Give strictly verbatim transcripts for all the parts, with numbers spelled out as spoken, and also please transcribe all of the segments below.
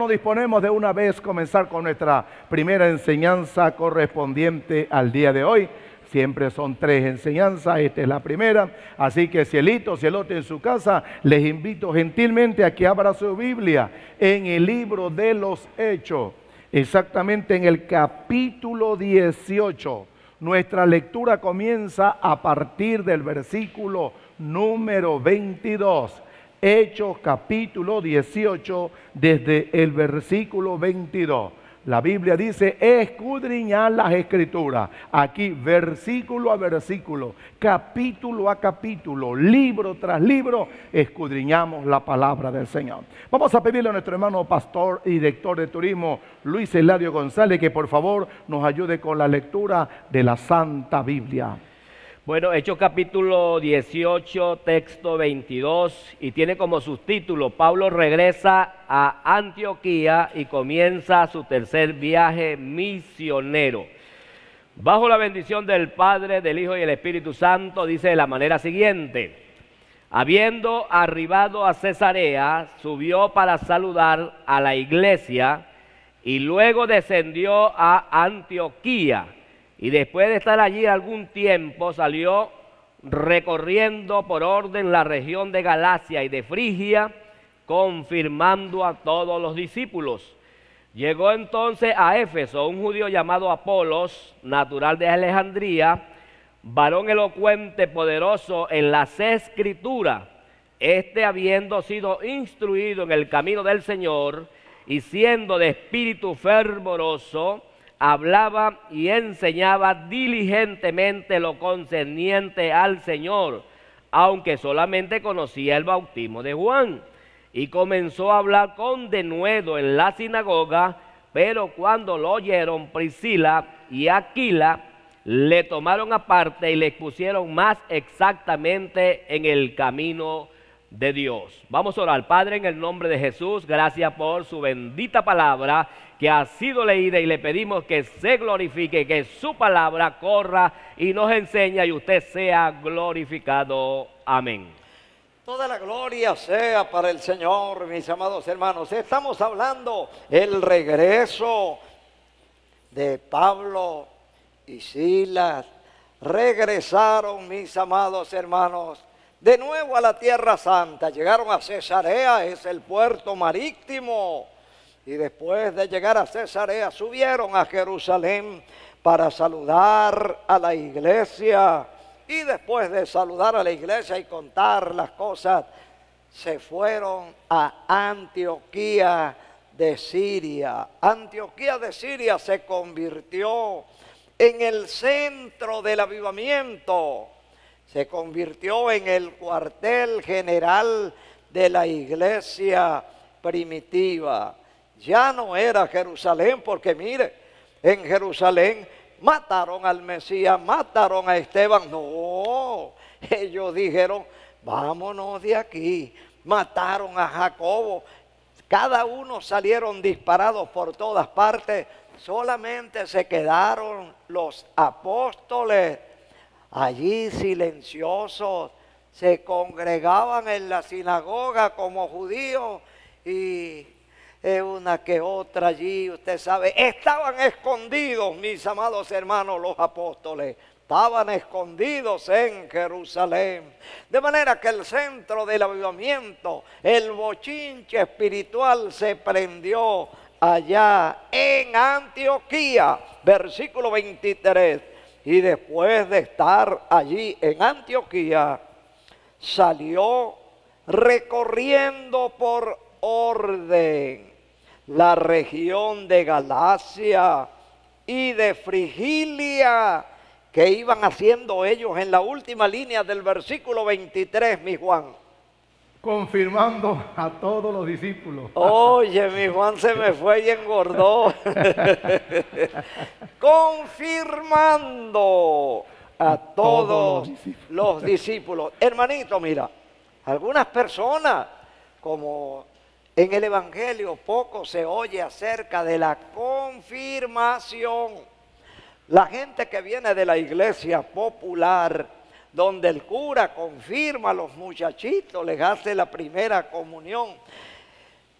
nos disponemos de una vez comenzar con nuestra primera enseñanza correspondiente al día de hoy. Siempre son tres enseñanzas, esta es la primera. Así que cielito, cielote en su casa, les invito gentilmente a que abra su Biblia en el libro de los Hechos, exactamente en el capítulo dieciocho. Nuestra lectura comienza a partir del versículo número veintidós. Hechos capítulo dieciocho, desde el versículo veintidós. La Biblia dice, escudriñad las Escrituras. Aquí, versículo a versículo, capítulo a capítulo, libro tras libro, escudriñamos la palabra del Señor. Vamos a pedirle a nuestro hermano pastor y director de turismo, Luis Eladio González, que por favor nos ayude con la lectura de la Santa Biblia. Bueno, Hechos capítulo dieciocho, texto veintidós, y tiene como subtítulo, Pablo regresa a Antioquía y comienza su tercer viaje misionero. Bajo la bendición del Padre, del Hijo y del Espíritu Santo, dice de la manera siguiente: habiendo arribado a Cesarea, subió para saludar a la iglesia y luego descendió a Antioquía. Y después de estar allí algún tiempo, salió recorriendo por orden la región de Galacia y de Frigia, confirmando a todos los discípulos. Llegó entonces a Éfeso un judío llamado Apolos, natural de Alejandría, varón elocuente, poderoso en las Escrituras. Este, habiendo sido instruido en el camino del Señor y siendo de espíritu fervoroso, hablaba y enseñaba diligentemente lo concerniente al Señor, aunque solamente conocía el bautismo de Juan. Y comenzó a hablar con denuedo en la sinagoga, pero cuando lo oyeron Priscila y Aquila, le tomaron aparte y le expusieron más exactamente en el camino de Dios. Vamos a orar. Padre, en el nombre de Jesús, gracias por su bendita palabra que ha sido leída, y le pedimos que se glorifique, que su palabra corra y nos enseñe y usted sea glorificado. Amén. Toda la gloria sea para el Señor, mis amados hermanos. Estamos hablando el regreso de Pablo y Silas. Regresaron, mis amados hermanos, de nuevo a la Tierra Santa. Llegaron a Cesarea, es el puerto marítimo. Y después de llegar a Cesarea, subieron a Jerusalén para saludar a la iglesia. Y después de saludar a la iglesia y contar las cosas, se fueron a Antioquía de Siria. Antioquía de Siria se convirtió en el centro del avivamiento. Se convirtió en el cuartel general de la iglesia primitiva. Ya no era Jerusalén, porque mire, en Jerusalén mataron al Mesías, mataron a Esteban. No, ellos dijeron, vámonos de aquí. Mataron a Jacobo. Cada uno salieron disparados por todas partes. Solamente se quedaron los apóstoles allí silenciosos. Se congregaban en la sinagoga como judíos y una que otra allí, usted sabe, estaban escondidos, mis amados hermanos, los apóstoles. Estaban escondidos en Jerusalén. De manera que el centro del avivamiento, el bochinche espiritual, se prendió allá en Antioquía. Versículo veintitrés. Y después de estar allí en Antioquía, salió recorriendo por orden la región de Galacia y de Frigilia, que iban haciendo ellos en la última línea del versículo veintitrés, mi Juan. Confirmando a todos los discípulos. Oye, mi Juan se me fue y engordó. Confirmando a, a todos, todos los discípulos. los discípulos. Hermanito, mira, algunas personas, como en el Evangelio poco se oye acerca de la confirmación. La gente que viene de la iglesia popular, donde el cura confirma a los muchachitos, les hace la primera comunión,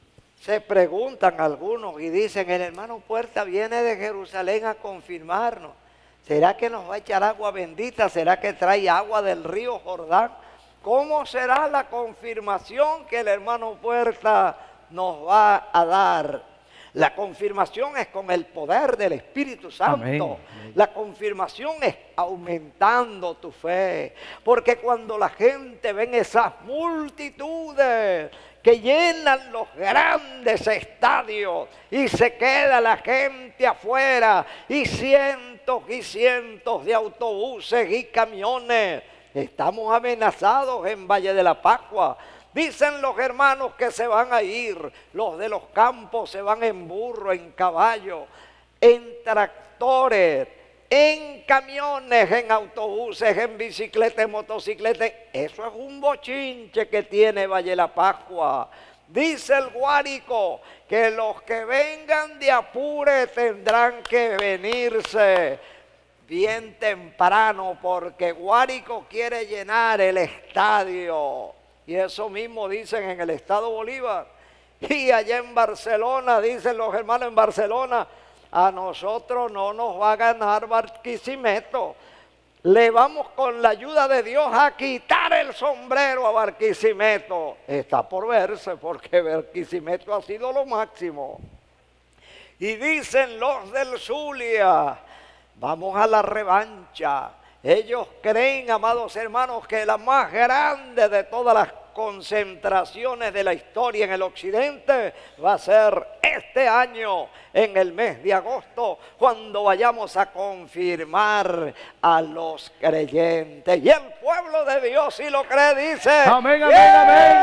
Se preguntan algunos y dicen, el hermano Puerta viene de Jerusalén a confirmarnos. ¿Será que nos va a echar agua bendita? ¿Será que trae agua del río Jordán? ¿Cómo será la confirmación que el hermano Puerta nos va a dar? La confirmación es con el poder del Espíritu Santo. Amén. La confirmación es aumentando tu fe. Porque cuando la gente ve esas multitudes que llenan los grandes estadios y se queda la gente afuera y cientos y cientos de autobuses y camiones, estamos amenazados en Valle de la Pascua. Dicen los hermanos que se van a ir, los de los campos se van en burro, en caballo, en tractores, en camiones, en autobuses, en bicicletas, en motocicletas. Eso es un bochinche que tiene Valle de la Pascua. Dice el Guárico que los que vengan de Apure tendrán que venirse bien temprano porque Guárico quiere llenar el estadio. Y eso mismo dicen en el estado Bolívar. Y allá en Barcelona, dicen los hermanos en Barcelona, a nosotros no nos va a ganar Barquisimeto. Le vamos con la ayuda de Dios a quitar el sombrero a Barquisimeto. Está por verse porque Barquisimeto ha sido lo máximo. Y dicen los del Zulia, vamos a la revancha. Ellos creen, amados hermanos, que la más grande de todas las concentraciones de la historia en el occidente va a ser este año, en el mes de agosto, cuando vayamos a confirmar a los creyentes. Y el pueblo de Dios, si lo cree, dice: amén, amén, amén.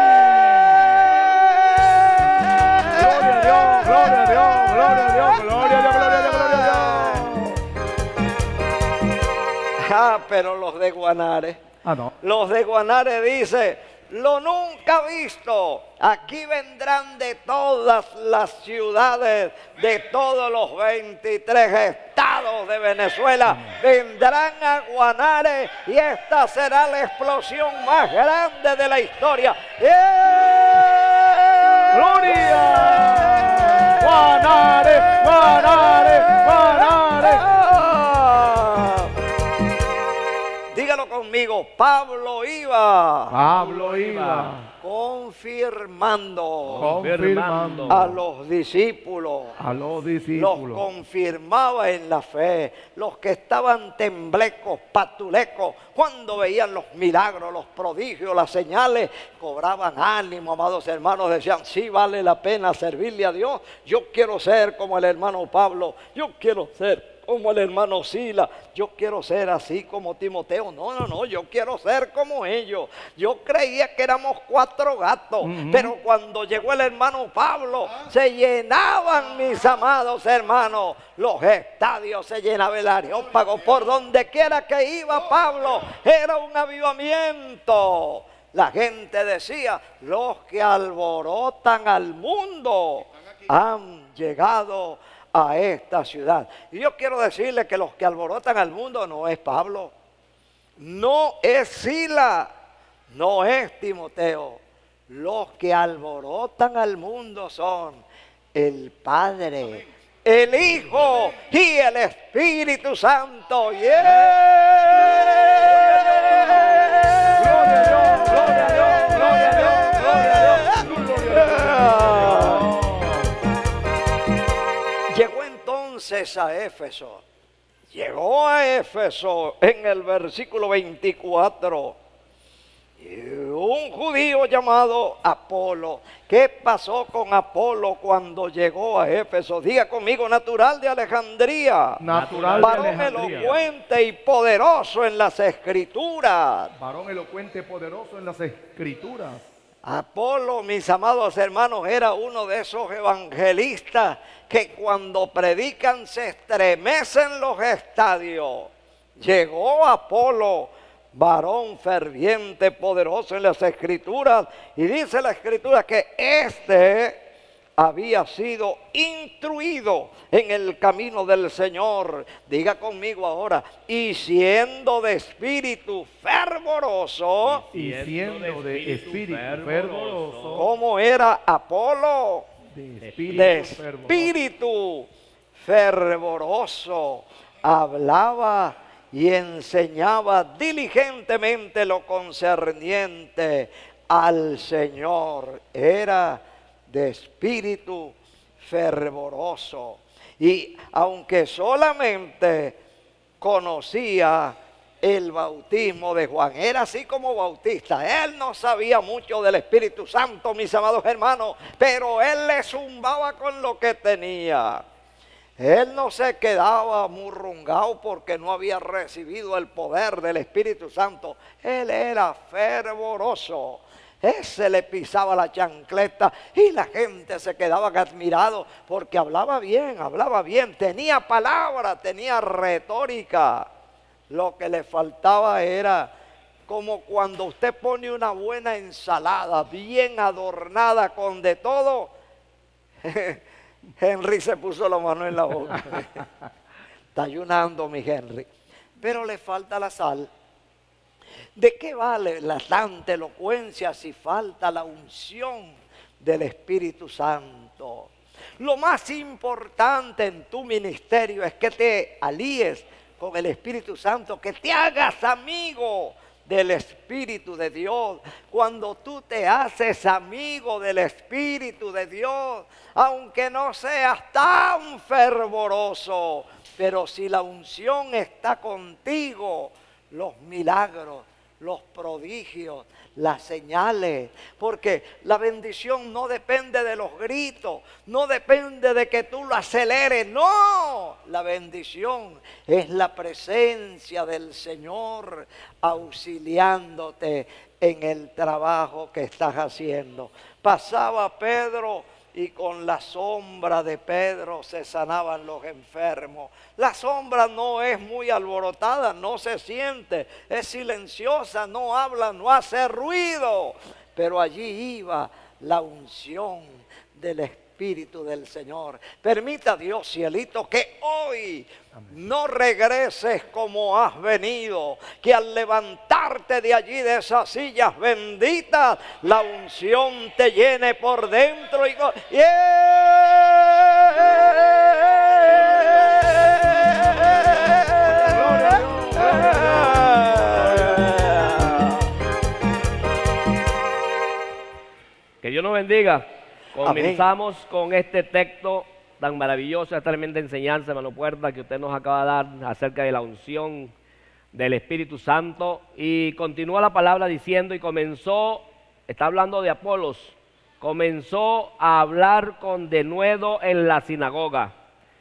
Gloria a Dios, gloria a Dios, gloria a Dios, gloria a Dios, gloria a Dios, gloria a Dios. Ah, pero los de Guanare, ah, no. los de Guanare dice, lo nunca visto, aquí vendrán de todas las ciudades, de todos los veintitrés estados de Venezuela, vendrán a Guanare y esta será la explosión más grande de la historia. ¡Eh! ¡Gloria! ¡Guanare, Guanare, Guanare! Dígalo conmigo, Pablo iba. Pablo iba. Confirmando. Confirmando. A los discípulos. A los Los discípulos. confirmaba en la fe. Los que estaban temblecos, patulecos, cuando veían los milagros, los prodigios, las señales, cobraban ánimo, amados hermanos. Decían, sí vale la pena servirle a Dios. Yo quiero ser como el hermano Pablo. Yo quiero ser como el hermano Sila, yo quiero ser así como Timoteo. No, no, no, yo quiero ser como ellos. Yo creía que éramos cuatro gatos, uh-huh. pero cuando llegó el hermano Pablo, se llenaban, mis amados hermanos, los estadios, se llenaba el Areópago, por donde quiera que iba Pablo, era un avivamiento. La gente decía, los que alborotan al mundo han llegado a esta ciudad. Y yo quiero decirle que los que alborotan al mundo no es Pablo, no es Sila, no es Timoteo. Los que alborotan al mundo son el Padre, el Hijo y el Espíritu Santo. ¡Yeah! Gloria a Dios, gloria a Dios, gloria a Dios, gloria a Dios, gloria a Dios. Llegó entonces a Éfeso, llegó a Éfeso en el versículo veinticuatro, y un judío llamado Apolo. ¿Qué pasó con Apolo cuando llegó a Éfeso? Diga conmigo, natural de Alejandría, natural de varón Alejandría, elocuente y poderoso en las Escrituras. Varón elocuente y poderoso en las Escrituras. Apolo, mis amados hermanos, era uno de esos evangelistas que cuando predican se estremecen los estadios. Llegó Apolo, varón ferviente, poderoso en las Escrituras, y dice la Escritura que este había sido instruido en el camino del Señor. Diga conmigo ahora, y siendo de espíritu fervoroso. Y siendo de espíritu fervoroso. ¿Cómo era Apolo? de espíritu, de fervoroso. espíritu fervoroso, hablaba y enseñaba diligentemente lo concerniente al Señor. Era de espíritu fervoroso. Y aunque solamente conocía el bautismo de Juan, era así como bautista, él no sabía mucho del Espíritu Santo, mis amados hermanos, pero él le zumbaba con lo que tenía. Él no se quedaba murrungado porque no había recibido el poder del Espíritu Santo. Él era fervoroso. Ese le pisaba la chancleta y la gente se quedaba admirado porque hablaba bien, hablaba bien, tenía palabra, tenía retórica. Lo que le faltaba era como cuando usted pone una buena ensalada bien adornada con de todo. Henry se puso la mano en la boca. Está ayunando mi Henry. Pero le falta la sal. ¿De qué vale la tanta elocuencia si falta la unción del Espíritu Santo? Lo más importante en tu ministerio es que te alíes con el Espíritu Santo, que te hagas amigo del Espíritu de Dios. Cuando tú te haces amigo del Espíritu de Dios, aunque no seas tan fervoroso, pero si la unción está contigo, los milagros, los prodigios, las señales, porque la bendición no depende de los gritos, no depende de que tú lo aceleres, no, la bendición es la presencia del Señor auxiliándote en el trabajo que estás haciendo. Pasaba Pedro y con la sombra de Pedro se sanaban los enfermos. La sombra no es muy alborotada, no se siente, es silenciosa, no habla, no hace ruido. Pero allí iba la unción del Espíritu del Señor. Permita Dios, cielito, que hoy Amén. No regreses como has venido, que al levantarte de allí, de esas sillas benditas, la unción te llene por dentro y... Que Dios nos bendiga. Comenzamos Amén. Con este texto tan maravilloso, esta tremenda enseñanza, hermano Puerta, que usted nos acaba de dar acerca de la unción del Espíritu Santo. Y continúa la palabra diciendo, y comenzó, está hablando de Apolos, comenzó a hablar con denuedo en la sinagoga.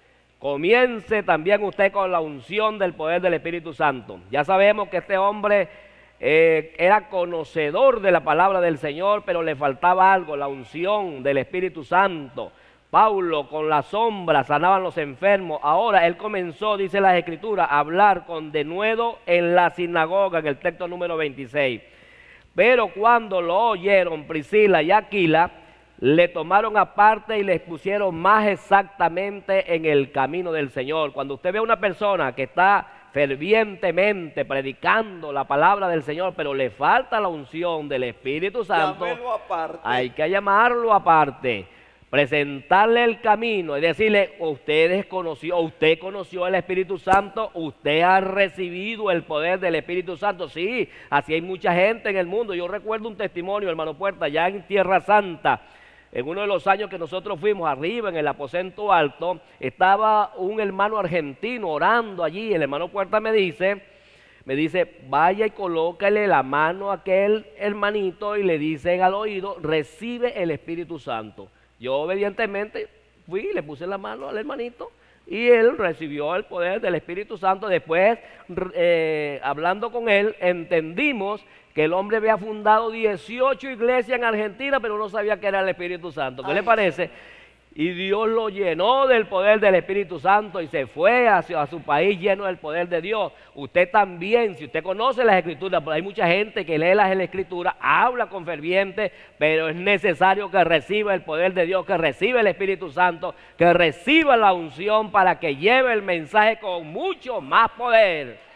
Comience también usted con la unción del poder del Espíritu Santo. Ya sabemos que este hombre eh, era conocedor de la palabra del Señor, pero le faltaba algo, la unción del Espíritu Santo. Pablo con la sombra sanaban los enfermos. Ahora él comenzó, dice las Escrituras, a hablar con denuedo en la sinagoga, en el texto número veintiséis. Pero cuando lo oyeron Priscila y Aquila, le tomaron aparte y le expusieron más exactamente en el camino del Señor. Cuando usted ve a una persona que está fervientemente predicando la palabra del Señor, pero le falta la unción del Espíritu Santo, hay que llamarlo aparte, presentarle el camino y decirle, usted conoció, usted conoció el Espíritu Santo, usted ha recibido el poder del Espíritu Santo. Sí, así hay mucha gente en el mundo. Yo recuerdo un testimonio, hermano Puerta, ya en Tierra Santa, en uno de los años que nosotros fuimos arriba en el aposento alto, estaba un hermano argentino orando allí. El hermano Puerta me dice, me dice, vaya y colócale la mano a aquel hermanito y le dice al oído, recibe el Espíritu Santo. Yo obedientemente fui y le puse la mano al hermanito y él recibió el poder del Espíritu Santo. Después, eh, hablando con él, entendimos que el hombre había fundado dieciocho iglesias en Argentina, pero no sabía que era el Espíritu Santo. ¿Qué Ay, le parece? Y Dios lo llenó del poder del Espíritu Santo y se fue hacia a su país lleno del poder de Dios. Usted también, si usted conoce las Escrituras, pero hay mucha gente que lee las Escrituras, habla con ferviente, pero es necesario que reciba el poder de Dios, que reciba el Espíritu Santo, que reciba la unción para que lleve el mensaje con mucho más poder.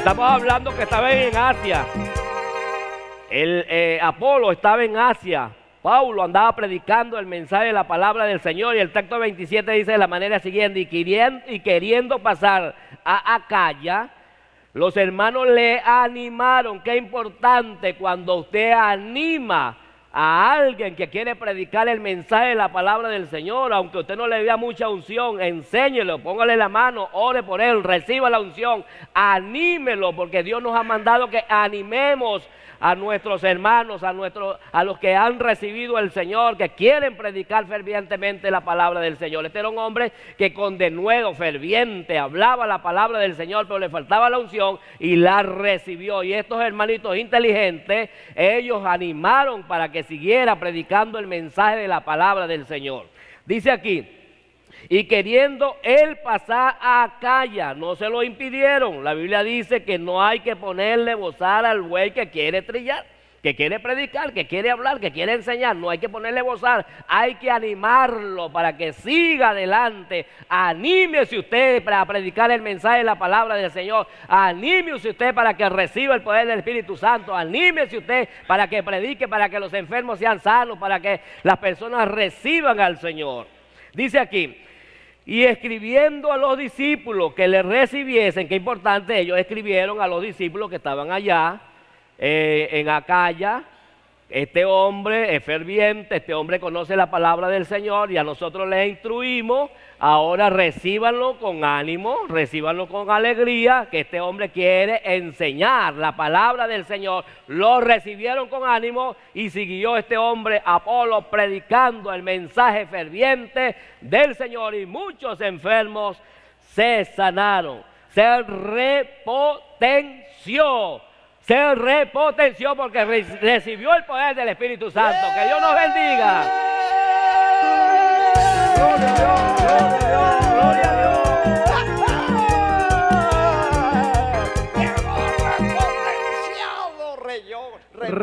Estamos hablando que estaban en Asia. El eh, Apolo estaba en Asia. Pablo andaba predicando el mensaje de la palabra del Señor, y el texto veintisiete dice de la manera siguiente: y queriendo, y queriendo pasar a Acaya, los hermanos le animaron. Qué importante cuando usted anima a alguien que quiere predicar el mensaje de la palabra del Señor, aunque usted no le vea mucha unción, enséñelo, póngale la mano, ore por él, reciba la unción, anímelo, porque Dios nos ha mandado que animemos a nuestros hermanos, a, nuestros, a los que han recibido el Señor, que quieren predicar fervientemente la palabra del Señor. Este era un hombre que con denuedo ferviente hablaba la palabra del Señor, pero le faltaba la unción y la recibió. Y estos hermanitos inteligentes, ellos animaron para que siguiera predicando el mensaje de la palabra del Señor. Dice aquí: y queriendo él pasar a Acaya, no se lo impidieron. La Biblia dice que no hay que ponerle bozal al buey que quiere trillar, que quiere predicar, que quiere hablar, que quiere enseñar. No hay que ponerle bozal, hay que animarlo para que siga adelante. Anímese usted para predicar el mensaje de la palabra del Señor. Anímese usted para que reciba el poder del Espíritu Santo. Anímese usted para que predique, para que los enfermos sean sanos, para que las personas reciban al Señor. Dice aquí: y escribiendo a los discípulos que le recibiesen. Qué importante, ellos escribieron a los discípulos que estaban allá eh, en Acaya. Este hombre es ferviente, este hombre conoce la palabra del Señor, y a nosotros le instruimos. Ahora recíbanlo con ánimo, recíbanlo con alegría, que este hombre quiere enseñar la palabra del Señor. Lo recibieron con ánimo y siguió este hombre Apolo predicando el mensaje ferviente del Señor, y muchos enfermos se sanaron, se repotenció. Se repotenció porque re recibió el poder del Espíritu Santo. Que Dios nos bendiga. Gloria a Dios, gloria a Dios.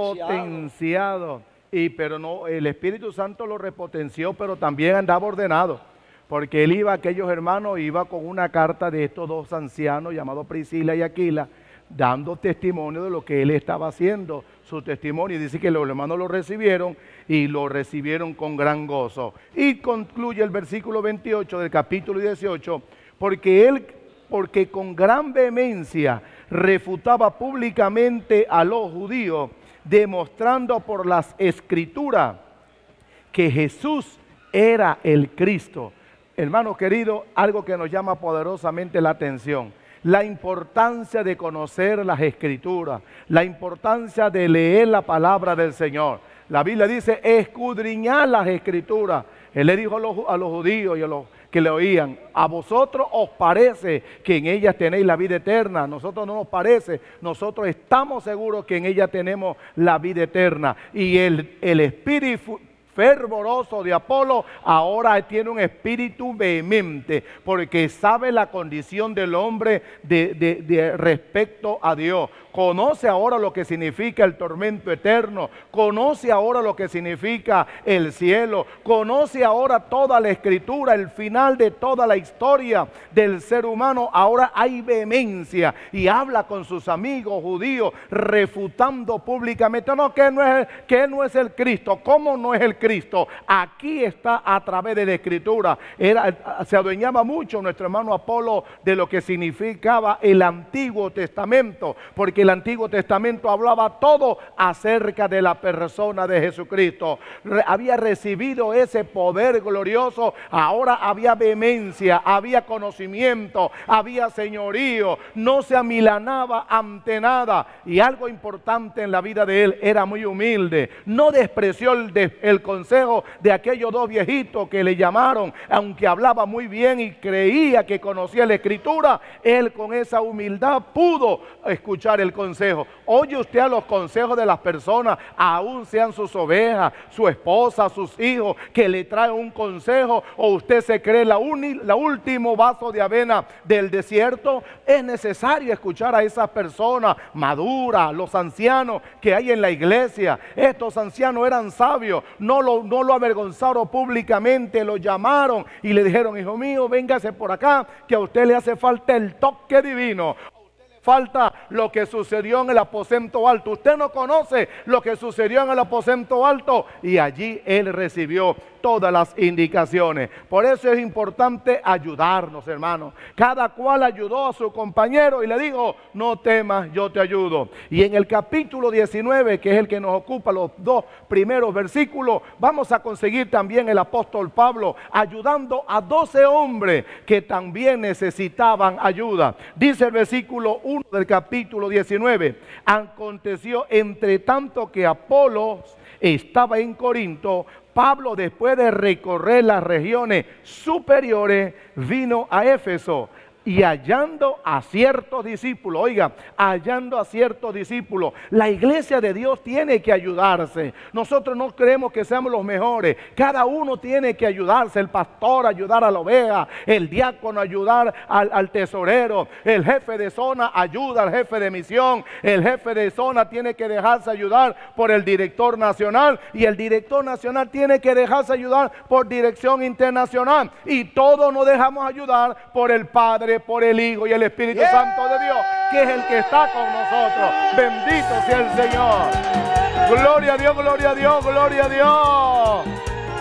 Repotenciado. Y pero no, el Espíritu Santo lo repotenció, pero también andaba ordenado. Porque él iba, aquellos hermanos, iba con una carta de estos dos ancianos llamados Priscila y Aquila, dando testimonio de lo que él estaba haciendo, su testimonio. Y dice que los hermanos lo recibieron, y lo recibieron con gran gozo. Y concluye el versículo veintiocho del capítulo dieciocho, porque él, porque con gran vehemencia refutaba públicamente a los judíos, demostrando por las escrituras que Jesús era el Cristo. Hermanos queridos, algo que nos llama poderosamente la atención: la importancia de conocer las Escrituras, la importancia de leer la palabra del Señor. La Biblia dice: escudriñad las Escrituras. Él le dijo a los, a los judíos y a los que le oían: a vosotros os parece que en ellas tenéis la vida eterna. A nosotros no nos parece, nosotros estamos seguros que en ellas tenemos la vida eterna. Y el, el Espíritu fervoroso de Apolo ahora tiene un espíritu vehemente, porque sabe la condición del hombre de, de, de respecto a Dios. Conoce ahora lo que significa el tormento eterno, conoce ahora lo que significa el cielo, conoce ahora toda la escritura, el final de toda la historia del ser humano. Ahora hay vehemencia y habla con sus amigos judíos, refutando públicamente: no, que no es, que no es el Cristo. ¿Cómo no es el Cristo? Aquí está a través de la escritura. Era, se adueñaba mucho nuestro hermano Apolo de lo que significaba el Antiguo Testamento, porque el Antiguo Testamento hablaba todo acerca de la persona de Jesucristo. Re, había recibido ese poder glorioso. Ahora había vehemencia, había conocimiento, había señorío, no se amilanaba ante nada. Y algo importante en la vida de él: era muy humilde, no despreció el, de, el consejo de aquellos dos viejitos que le llamaron, aunque hablaba muy bien y creía que conocía la escritura. Él con esa humildad pudo escuchar el consejo. Oye usted a los consejos de las personas, aún sean sus ovejas, su esposa, sus hijos, que le traen un consejo, o usted se cree la, uni, la último vaso de avena del desierto. Es necesario escuchar a esas personas maduras, los ancianos que hay en la iglesia. Estos ancianos eran sabios, no lo, no lo avergonzaron públicamente, lo llamaron y le dijeron: hijo mío, véngase por acá, que a usted le hace falta el toque divino. falta lo que sucedió en el aposento alto. Usted no conoce lo que sucedió en el aposento alto, y allí él recibió todas las indicaciones. Por eso es importante ayudarnos, hermanos. Cada cual ayudó a su compañero y le dijo: no temas, yo te ayudo. Y en el capítulo diecinueve, que es el que nos ocupa los dos primeros versículos, vamos a conseguir también el apóstol Pablo ayudando a doce hombres que también necesitaban ayuda. Dice el versículo uno del capítulo diecinueve: aconteció entre tanto que Apolos estaba en Corinto, Pablo, después de recorrer las regiones superiores, vino a Éfeso. Y hallando a ciertos discípulos, oiga, hallando a ciertos discípulos, la iglesia de Dios tiene que ayudarse. Nosotros no creemos que seamos los mejores. Cada uno tiene que ayudarse. El pastor ayudar a la oveja, el diácono ayudar al, al tesorero, el jefe de zona ayuda al jefe de misión, el jefe de zona tiene que dejarse ayudar por el director nacional, y el director nacional tiene que dejarse ayudar por dirección internacional, y todos nos dejamos ayudar por el Padre, por el Hijo y el Espíritu yeah. Santo de Dios, que es el que está con nosotros. Bendito sea el Señor. Gloria a Dios, gloria a Dios, gloria a Dios.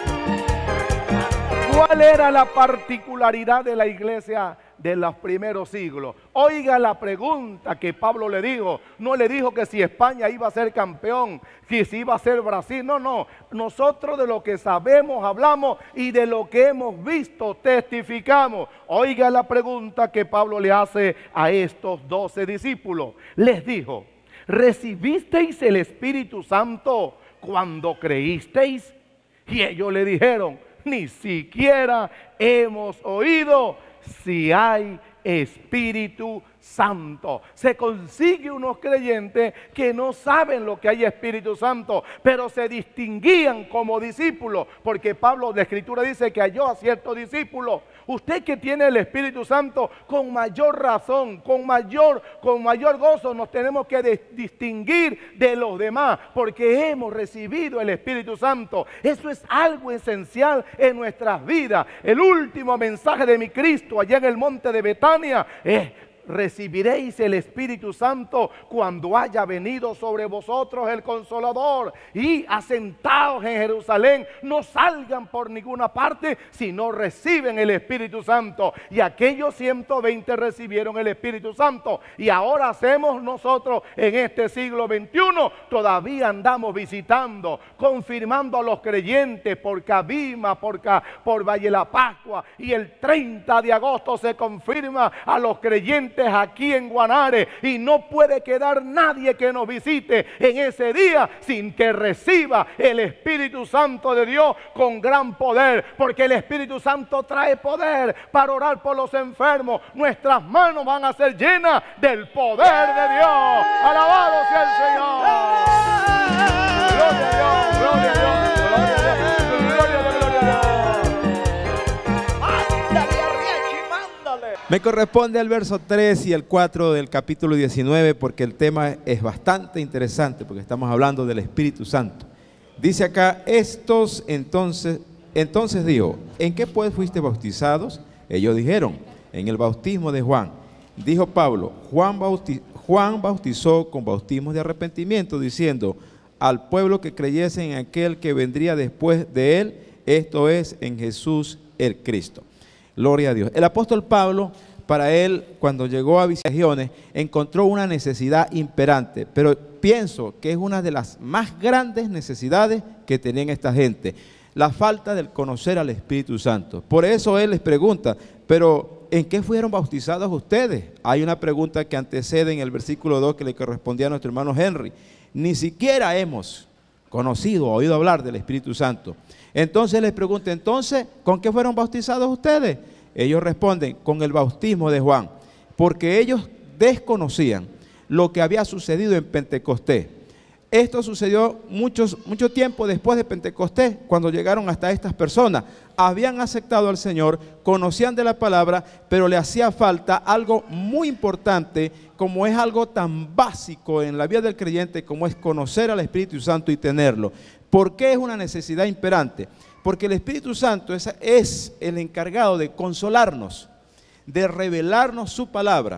¿Cuál era la particularidad de la iglesia de los primeros siglos? Oiga la pregunta que Pablo le dijo. No le dijo que si España iba a ser campeón, que si iba a ser Brasil. No, no. Nosotros de lo que sabemos hablamos, y de lo que hemos visto testificamos. Oiga la pregunta que Pablo le hace a estos doce discípulos. Les dijo: ¿recibisteis el Espíritu Santo cuando creísteis? Y ellos le dijeron: ni siquiera hemos oído si hay Espíritu Santo. Se consigue unos creyentes que no saben lo que hay Espíritu Santo, pero se distinguían como discípulos, porque Pablo, la Escritura dice que halló a ciertos discípulos. Usted que tiene el Espíritu Santo, con mayor razón, con mayor, con mayor gozo nos tenemos que de, distinguir de los demás, porque hemos recibido el Espíritu Santo. Eso es algo esencial en nuestras vidas. El último mensaje de mi Cristo allá en el monte de Betania es: recibiréis el Espíritu Santo cuando haya venido sobre vosotros el Consolador, y asentados en Jerusalén no salgan por ninguna parte si no reciben el Espíritu Santo. Y aquellos ciento veinte recibieron el Espíritu Santo, y ahora hacemos nosotros en este siglo veintiuno. Todavía andamos visitando, confirmando a los creyentes por Cabima, por, por Valle la Pascua, y el treinta de agosto se confirma a los creyentes aquí en Guanare, y no puede quedar nadie que nos visite en ese día sin que reciba el Espíritu Santo de Dios con gran poder, porque el Espíritu Santo trae poder para orar por los enfermos. Nuestras manos van a ser llenas del poder de Dios. Alabado sea el Señor. Gloria a Dios, gloria a Dios, gloria a Dios, gloria a Dios, gloria a Dios. Me corresponde el verso tres y el cuatro del capítulo diecinueve, porque el tema es bastante interesante, porque estamos hablando del Espíritu Santo. Dice acá: estos entonces, entonces dijo: ¿en qué pues fuiste bautizados? Ellos dijeron: en el bautismo de Juan. Dijo Pablo: Juan, bauti Juan bautizó con bautismos de arrepentimiento, diciendo al pueblo que creyese en aquel que vendría después de él, esto es, en Jesús el Cristo. Gloria a Dios. El apóstol Pablo, para él, cuando llegó a regiones, encontró una necesidad imperante, pero pienso que es una de las más grandes necesidades que tenían esta gente: la falta del conocer al Espíritu Santo. Por eso él les pregunta: pero ¿en qué fueron bautizados ustedes? Hay una pregunta que antecede en el versículo dos que le correspondía a nuestro hermano Henry: ni siquiera hemos conocido o oído hablar del Espíritu Santo. Entonces les pregunta: entonces, ¿con qué fueron bautizados ustedes? Ellos responden: con el bautismo de Juan, porque ellos desconocían lo que había sucedido en Pentecostés. Esto sucedió muchos, mucho tiempo después de Pentecostés, cuando llegaron hasta estas personas. Habían aceptado al Señor, conocían de la palabra, pero le hacía falta algo muy importante, como es algo tan básico en la vida del creyente, como es conocer al Espíritu Santo y tenerlo. ¿Por qué es una necesidad imperante? Porque el Espíritu Santo es, es el encargado de consolarnos, de revelarnos su palabra,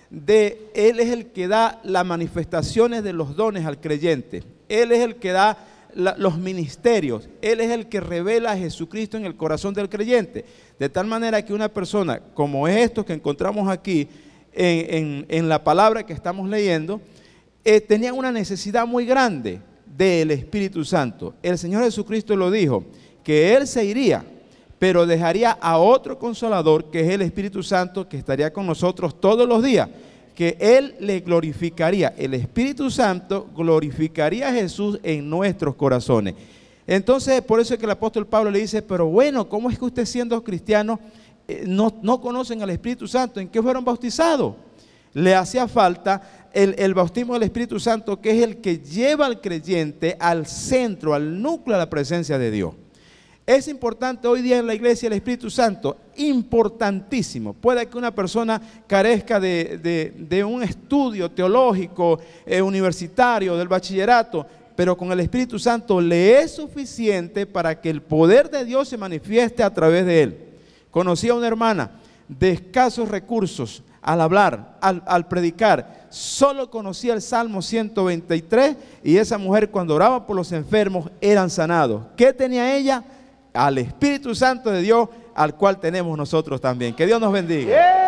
de, Él es el que da las manifestaciones de los dones al creyente. Él es el que da la, los ministerios. Él es el que revela a Jesucristo en el corazón del creyente. De tal manera que una persona como estos que encontramos aquí en, en, en la palabra que estamos leyendo, eh, tenían una necesidad muy grande del Espíritu Santo. El Señor Jesucristo lo dijo, que Él se iría, pero dejaría a otro consolador, que es el Espíritu Santo, que estaría con nosotros todos los días, que Él le glorificaría. El Espíritu Santo glorificaría a Jesús en nuestros corazones. Entonces, por eso es que el apóstol Pablo le dice, pero bueno, ¿cómo es que ustedes siendo cristianos eh, no, no conocen al Espíritu Santo? ¿En qué fueron bautizados? Le hacía falta el, el bautismo del Espíritu Santo, que es el que lleva al creyente al centro, al núcleo de la presencia de Dios. Es importante hoy día en la iglesia el Espíritu Santo, importantísimo. Puede que una persona carezca de, de, de un estudio teológico, eh, universitario, del bachillerato, pero con el Espíritu Santo le es suficiente para que el poder de Dios se manifieste a través de él. Conocí a una hermana de escasos recursos al hablar, al, al predicar, solo conocía el Salmo ciento veintitrés y esa mujer cuando oraba por los enfermos eran sanados. ¿Qué tenía ella? Al Espíritu Santo de Dios, al cual tenemos nosotros también. Que Dios nos bendiga. Yeah.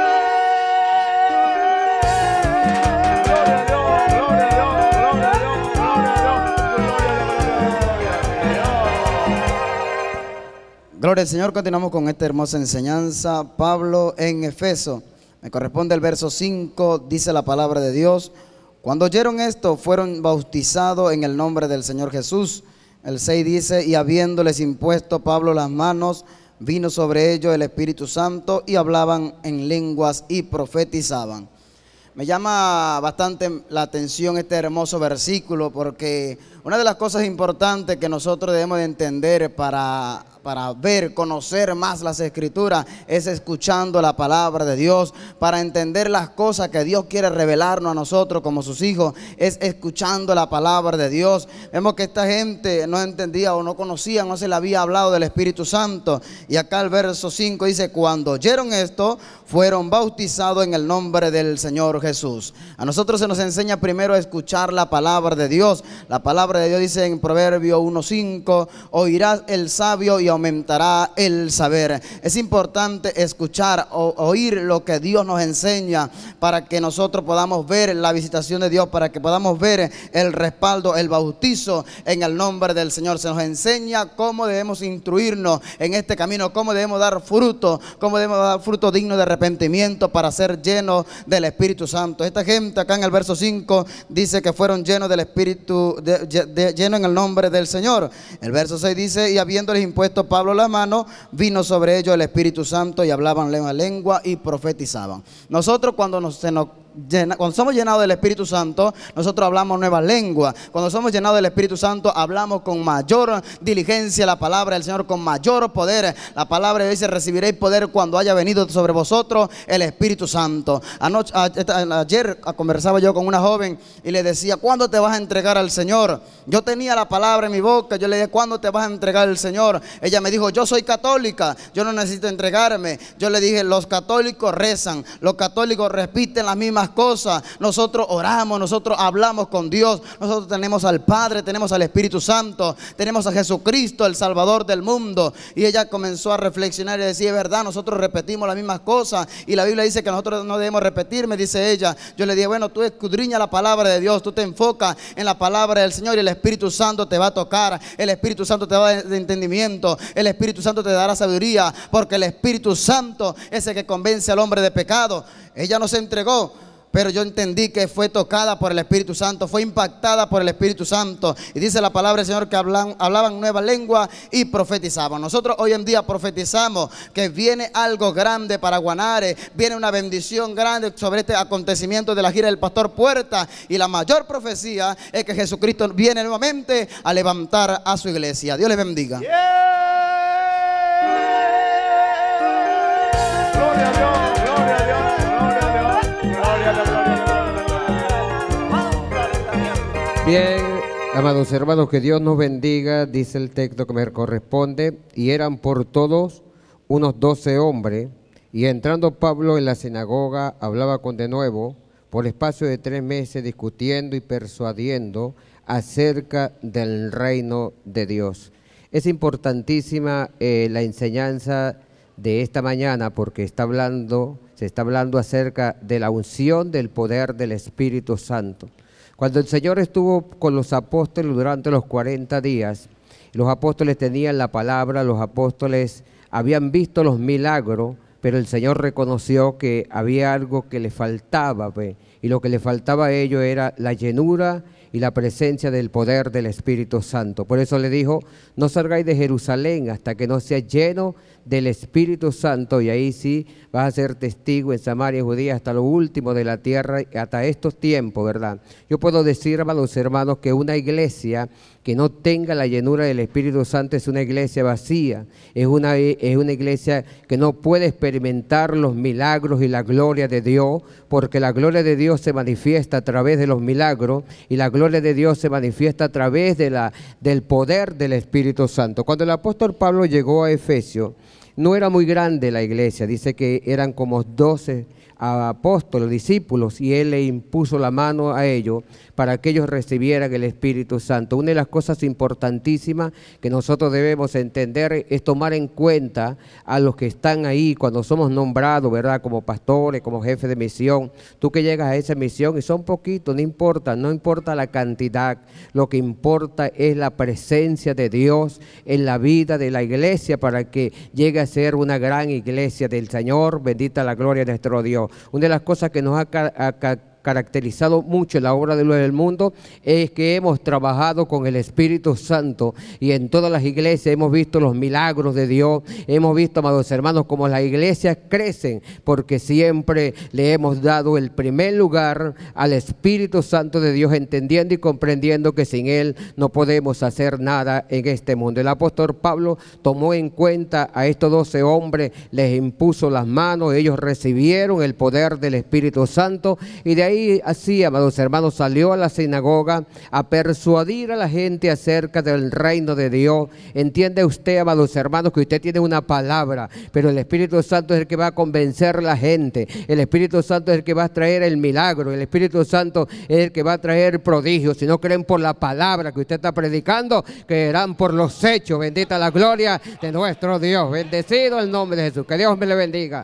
Gloria al Señor. Continuamos con esta hermosa enseñanza. Pablo en Efeso. Me corresponde el verso cinco, dice la palabra de Dios. Cuando oyeron esto, fueron bautizados en el nombre del Señor Jesús. El seis dice, y habiéndoles impuesto Pablo las manos, vino sobre ellos el Espíritu Santo y hablaban en lenguas y profetizaban. Me llama bastante la atención este hermoso versículo, porque una de las cosas importantes que nosotros debemos de entender para, para ver, conocer más las Escrituras, es escuchando la palabra de Dios. Para entender las cosas que Dios quiere revelarnos a nosotros como sus hijos, es escuchando la palabra de Dios. Vemos que esta gente no entendía o no conocía, no se le había hablado del Espíritu Santo. Y acá el verso cinco dice, cuando oyeron esto, fueron bautizados en el nombre del Señor Jesús. A nosotros se nos enseña primero a escuchar la palabra de Dios. La palabra de Dios dice en Proverbio uno cinco, oirás el sabio y aumentará el saber. Es importante escuchar o oír lo que Dios nos enseña para que nosotros podamos ver la visitación de Dios, para que podamos ver el respaldo, el bautizo en el nombre del Señor. Se nos enseña cómo debemos instruirnos en este camino, cómo debemos dar fruto, cómo debemos dar fruto digno de arrepentimiento para ser llenos del Espíritu Santo. Esta gente acá en el verso cinco dice que fueron llenos del Espíritu, de, de, llenos en el nombre del Señor. El verso seis dice, y habiéndoles impuesto Pablo la mano, vino sobre ellos el Espíritu Santo y hablaban lengua, lengua y profetizaban. Nosotros cuando nos, se nos Llena, cuando somos llenados del Espíritu Santo, nosotros hablamos nuevas lenguas. Cuando somos llenados del Espíritu Santo, hablamos con mayor diligencia la palabra del Señor, con mayor poder. La palabra de Dios dice, recibiréis poder cuando haya venido sobre vosotros el Espíritu Santo. Anoche, a, ayer conversaba yo con una joven y le decía, ¿cuándo te vas a entregar al Señor? Yo tenía la palabra en mi boca, yo le dije, ¿cuándo te vas a entregar al Señor? Ella me dijo, yo soy católica, yo no necesito entregarme. Yo le dije, los católicos rezan, los católicos repiten las mismas cosas. Nosotros oramos, nosotros hablamos con Dios, nosotros tenemos al Padre, tenemos al Espíritu Santo, tenemos a Jesucristo, el Salvador del mundo. Y ella comenzó a reflexionar y decía, es verdad, nosotros repetimos las mismas cosas y la Biblia dice que nosotros no debemos repetir, me dice ella. Yo le dije, bueno, tú escudriña la palabra de Dios, tú te enfocas en la palabra del Señor y el Espíritu Santo te va a tocar, el Espíritu Santo te va a dar entendimiento, el Espíritu Santo te dará sabiduría, porque el Espíritu Santo es el que convence al hombre de pecado. Ella no se entregó, pero yo entendí que fue tocada por el Espíritu Santo, fue impactada por el Espíritu Santo. Y dice la palabra del Señor que hablan, hablaban nueva lengua y profetizaban. Nosotros hoy en día profetizamos que viene algo grande para Guanare, viene una bendición grande sobre este acontecimiento de la gira del Pastor Puerta. Y la mayor profecía es que Jesucristo viene nuevamente a levantar a su iglesia. Dios les bendiga. Yeah. Gloria a Dios, gloria a Dios. Bien, amados hermanos, que Dios nos bendiga. Dice el texto que me corresponde, y eran por todos unos doce hombres, Y entrando Pablo en la sinagoga, hablaba con denuedo por espacio de tres meses, discutiendo y persuadiendo acerca del reino de Dios. Es importantísima eh, la enseñanza de esta mañana porque está hablando, se está hablando acerca de la unción del poder del Espíritu Santo. Cuando el Señor estuvo con los apóstoles durante los cuarenta días, los apóstoles tenían la palabra, los apóstoles habían visto los milagros, pero el Señor reconoció que había algo que le faltaba, ¿ve? Y lo que le faltaba a ellos era la llenura y la presencia del poder del Espíritu Santo. Por eso le dijo, no salgáis de Jerusalén hasta que no seas lleno del Espíritu Santo, y ahí sí vas a ser testigo en Samaria y Judía hasta lo último de la tierra, hasta estos tiempos, ¿verdad? Yo puedo decir a los hermanos que una iglesia que no tenga la llenura del Espíritu Santo es una iglesia vacía, es una, es una iglesia que no puede experimentar los milagros y la gloria de Dios, porque la gloria de Dios se manifiesta a través de los milagros y la gloria de Dios se manifiesta a través de la, del poder del Espíritu Santo. Cuando el apóstol Pablo llegó a Efesio, no era muy grande la iglesia, dice que eran como doce apóstoles, discípulos, y él le impuso la mano a ellos para que ellos recibieran el Espíritu Santo. Una de las cosas importantísimas que nosotros debemos entender es tomar en cuenta a los que están ahí cuando somos nombrados, ¿verdad? Como pastores, como jefes de misión. Tú que llegas a esa misión y son poquitos, no importa, no importa la cantidad, lo que importa es la presencia de Dios en la vida de la iglesia para que llegue a ser una gran iglesia del Señor. Bendita la gloria de nuestro Dios. Una de las cosas que nos ha, ha, ha caracterizado mucho en la obra de lo del mundo es que hemos trabajado con el Espíritu Santo, y en todas las iglesias hemos visto los milagros de Dios. Hemos visto, amados hermanos, como las iglesias crecen porque siempre le hemos dado el primer lugar al Espíritu Santo de Dios, entendiendo y comprendiendo que sin Él no podemos hacer nada en este mundo. El apóstol Pablo tomó en cuenta a estos doce hombres, les impuso las manos, ellos recibieron el poder del Espíritu Santo, y de ahí así, amados hermanos, salió a la sinagoga a persuadir a la gente acerca del reino de Dios. Entiende usted, amados hermanos, que usted tiene una palabra, pero el Espíritu Santo es el que va a convencer a la gente. El Espíritu Santo es el que va a traer el milagro. El Espíritu Santo es el que va a traer prodigios. Si no creen por la palabra que usted está predicando, creerán por los hechos. Bendita la gloria de nuestro Dios. Bendecido el nombre de Jesús. Que Dios me le bendiga.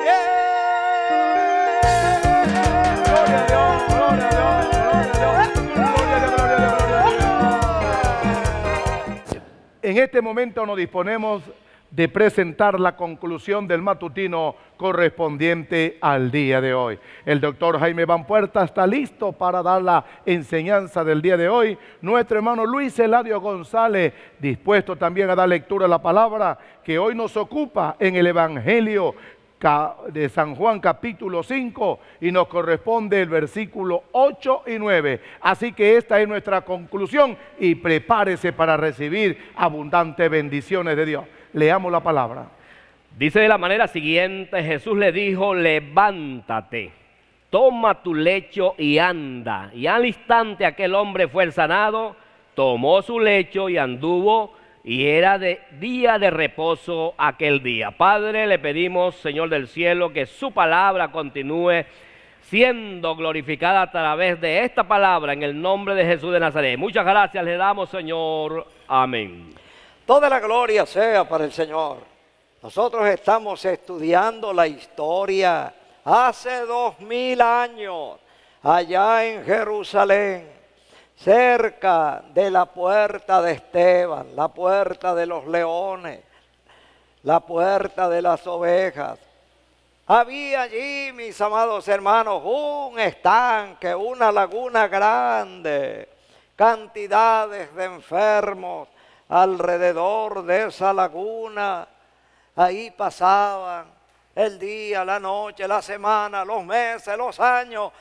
En este momento nos disponemos de presentar la conclusión del matutino correspondiente al día de hoy. El doctor Jaime Van Puerta está listo para dar la enseñanza del día de hoy. Nuestro hermano Luis Eladio González, dispuesto también a dar lectura a la palabra que hoy nos ocupa en el Evangelio de San Juan capítulo cinco, y nos corresponde el versículo ocho y nueve. Así que esta es nuestra conclusión, y prepárese para recibir abundantes bendiciones de Dios. Leamos la palabra. Dice de la manera siguiente: Jesús le dijo, levántate, toma tu lecho y anda. Y al instante aquel hombre fue sanado, tomó su lecho y anduvo, y era de día de reposo aquel día. Padre, le pedimos, Señor del cielo, que su palabra continúe siendo glorificada a través de esta palabra, en el nombre de Jesús de Nazaret. Muchas gracias le damos, Señor. Amén. Toda la gloria sea para el Señor. Nosotros estamos estudiando la historia hace dos mil años, allá en Jerusalén, cerca de la puerta de Esteban, la puerta de los leones, la puerta de las ovejas. Había allí, mis amados hermanos, un estanque, una laguna grande, cantidades de enfermos alrededor de esa laguna. Ahí pasaban el día, la noche, la semana, los meses, los años,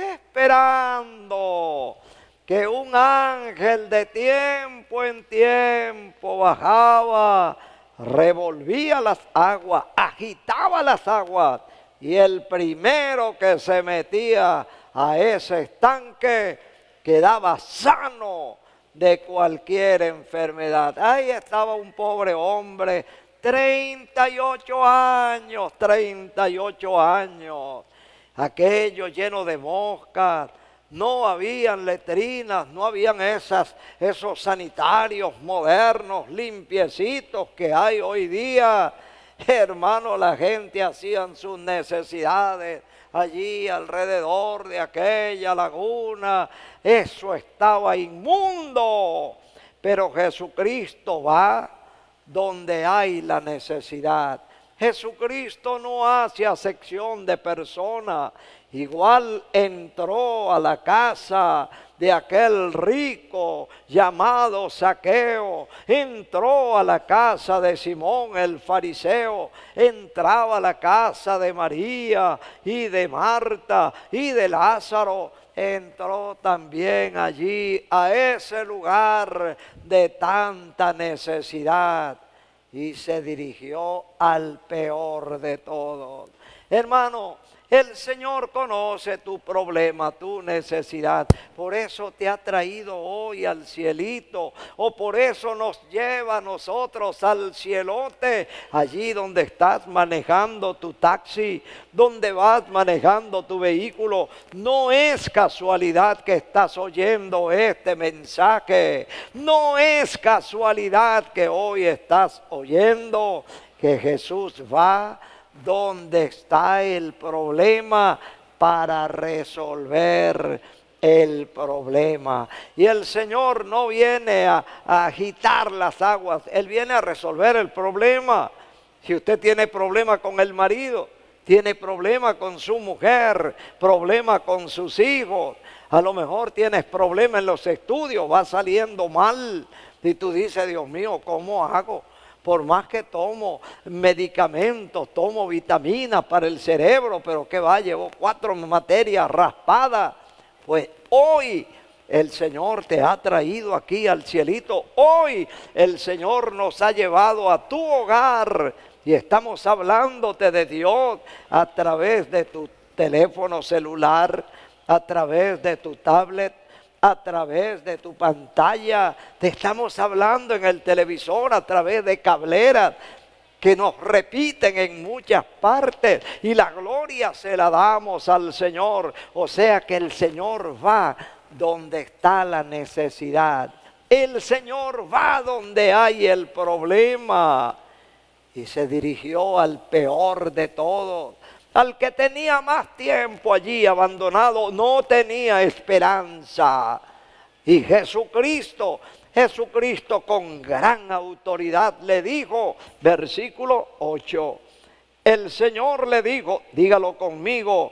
esperando que un ángel de tiempo en tiempo bajaba, revolvía las aguas, agitaba las aguas, y el primero que se metía a ese estanque quedaba sano de cualquier enfermedad. Ahí estaba un pobre hombre treinta y ocho años, treinta y ocho años. Aquello lleno de moscas. No habían letrinas, no habían esas, esos sanitarios modernos, limpiecitos que hay hoy día. Hermano, la gente hacían sus necesidades allí alrededor de aquella laguna. Eso estaba inmundo. Pero Jesucristo va donde hay la necesidad. Jesucristo no hace acepción de personas. Igual entró a la casa de aquel rico llamado Zaqueo, entró a la casa de Simón el fariseo, entraba a la casa de María y de Marta y de Lázaro, entró también allí a ese lugar de tanta necesidad y se dirigió al peor de todos. Hermano, el Señor conoce tu problema, tu necesidad. Por eso te ha traído hoy al cielito. O por eso nos lleva a nosotros al cielote. Allí donde estás manejando tu taxi, donde vas manejando tu vehículo. No es casualidad que estás oyendo este mensaje. No es casualidad que hoy estás oyendo que Jesús va donde está el problema para resolver el problema. Y el Señor no viene a, a agitar las aguas, Él viene a resolver el problema. Si usted tiene problema con el marido, tiene problema con su mujer, problema con sus hijos, a lo mejor tienes problema en los estudios, va saliendo mal y tú dices, Dios mío, ¿cómo hago? Por más que tomo medicamentos, tomo vitaminas para el cerebro, pero que va, llevo cuatro materias raspadas. Pues hoy el Señor te ha traído aquí al cielito. Hoy el Señor nos ha llevado a tu hogar y estamos hablándote de Dios a través de tu teléfono celular, a través de tu tablet, a través de tu pantalla. Te estamos hablando en el televisor a través de cableras que nos repiten en muchas partes y la gloria se la damos al Señor. O sea que el Señor va donde está la necesidad. El Señor va donde hay el problema y se dirigió al peor de todos. Al que tenía más tiempo allí abandonado, no tenía esperanza. Y Jesucristo, Jesucristo con gran autoridad le dijo, versículo ocho, el Señor le dijo, dígalo conmigo,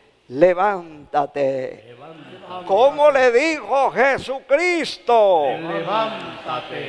levántate. Levántate. ¿Cómo le dijo Jesucristo? Levántate.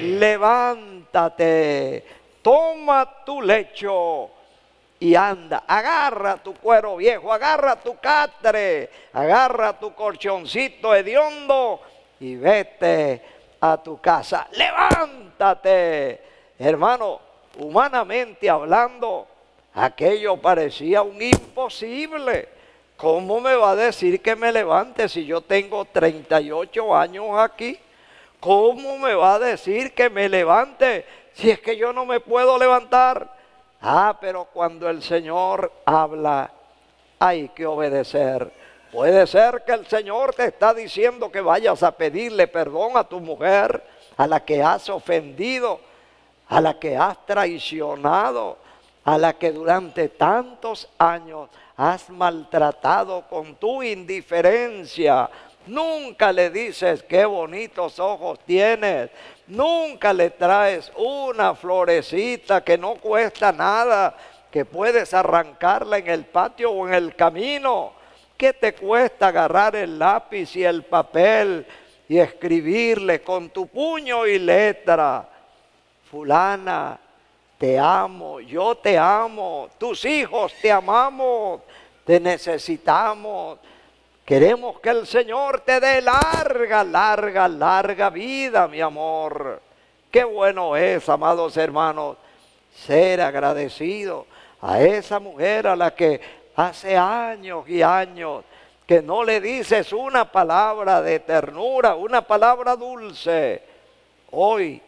Levántate, toma tu lecho y anda, agarra tu cuero viejo, agarra tu catre, agarra tu colchoncito hediondo y vete a tu casa. Levántate. Hermano, humanamente hablando, aquello parecía un imposible. ¿Cómo me va a decir que me levante si yo tengo treinta y ocho años aquí? ¿Cómo me va a decir que me levante si es que yo no me puedo levantar? Ah, pero cuando el Señor habla, hay que obedecer. Puede ser que el Señor te está diciendo que vayas a pedirle perdón a tu mujer, a la que has ofendido, a la que has traicionado, a la que durante tantos años has maltratado con tu indiferencia. Nunca le dices qué bonitos ojos tienes. Nunca le traes una florecita que no cuesta nada, que puedes arrancarla en el patio o en el camino. ¿Qué te cuesta agarrar el lápiz y el papel y escribirle con tu puño y letra? Fulana, te amo, yo te amo, tus hijos te amamos, te necesitamos. Queremos que el Señor te dé larga, larga, larga vida, mi amor. Qué bueno es, amados hermanos, ser agradecido a esa mujer a la que hace años y años que no le dices una palabra de ternura, una palabra dulce. Hoy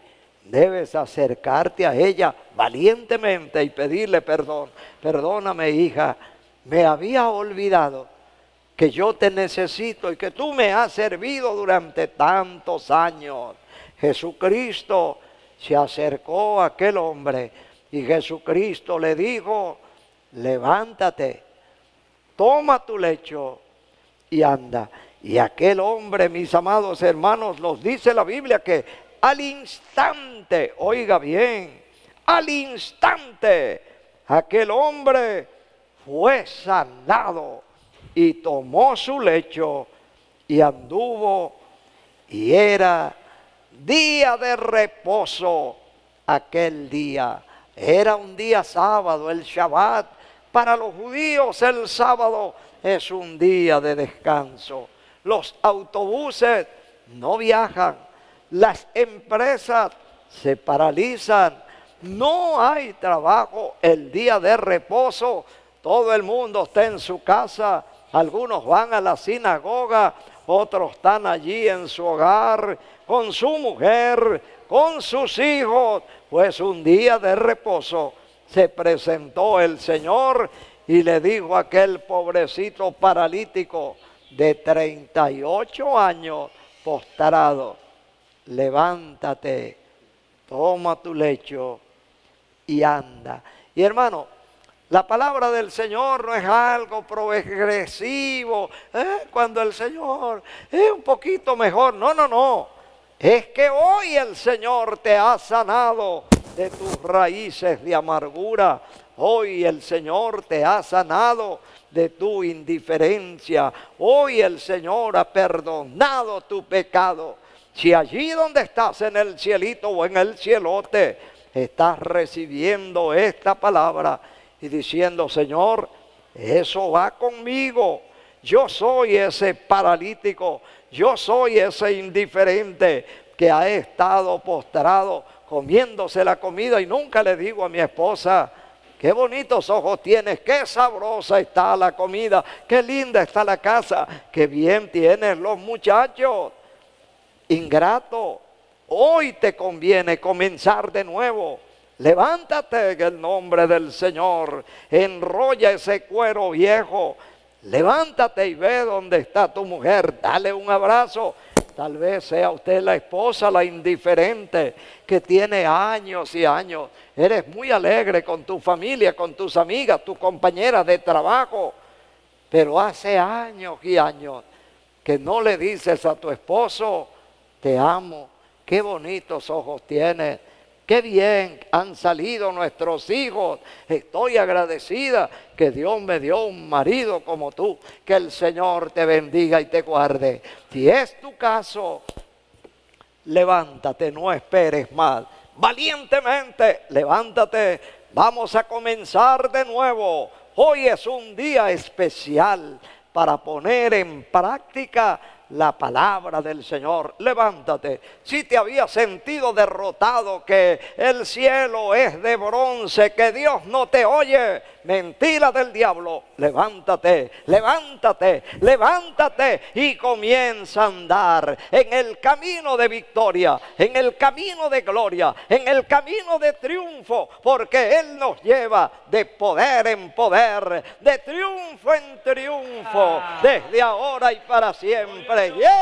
debes acercarte a ella valientemente y pedirle perdón. Perdóname, hija, me había olvidado que yo te necesito y que tú me has servido durante tantos años. Jesucristo se acercó a aquel hombre y Jesucristo le dijo: levántate, toma tu lecho y anda. Y aquel hombre, mis amados hermanos, nos dice la Biblia que al instante, oiga bien, al instante, aquel hombre fue sanado y tomó su lecho y anduvo, y era día de reposo aquel día. Era un día sábado, el Shabbat. Para los judíos el sábado es un día de descanso. Los autobuses no viajan, las empresas se paralizan, no hay trabajo el día de reposo. Todo el mundo está en su casa, algunos van a la sinagoga, otros están allí en su hogar, con su mujer, con sus hijos, pues un día de reposo. Se presentó el Señor y le dijo a aquel pobrecito paralítico de treinta y ocho años postrado: levántate, toma tu lecho y anda. Y hermano, la palabra del Señor no es algo progresivo, ¿eh? Cuando el Señor es un poquito mejor. No, no, no. Es que hoy el Señor te ha sanado de tus raíces de amargura. Hoy el Señor te ha sanado de tu indiferencia. Hoy el Señor ha perdonado tu pecado. Si allí donde estás, en el cielito o en el cielote, estás recibiendo esta palabra y diciendo: Señor, eso va conmigo. Yo soy ese paralítico, yo soy ese indiferente que ha estado postrado comiéndose la comida y nunca le digo a mi esposa: qué bonitos ojos tienes, qué sabrosa está la comida, qué linda está la casa, qué bien tienen los muchachos. Ingrato, hoy te conviene comenzar de nuevo. Levántate en el nombre del Señor, enrolla ese cuero viejo, levántate y ve dónde está tu mujer, dale un abrazo. Tal vez sea usted la esposa, la indiferente, que tiene años y años. Eres muy alegre con tu familia, con tus amigas, tus compañeras de trabajo, pero hace años y años que no le dices a tu esposo: te amo, qué bonitos ojos tienes, qué bien han salido nuestros hijos, estoy agradecida que Dios me dio un marido como tú. Que el Señor te bendiga y te guarde. Si es tu caso, levántate, no esperes más. Valientemente, levántate, vamos a comenzar de nuevo. Hoy es un día especial para poner en práctica la palabra del Señor. Levántate. Si te habías sentido derrotado, que el cielo es de bronce, que Dios no te oye, mentira del diablo. Levántate, levántate, levántate y comienza a andar en el camino de victoria, en el camino de gloria, en el camino de triunfo, porque Él nos lleva de poder en poder, de triunfo en triunfo, desde ahora y para siempre.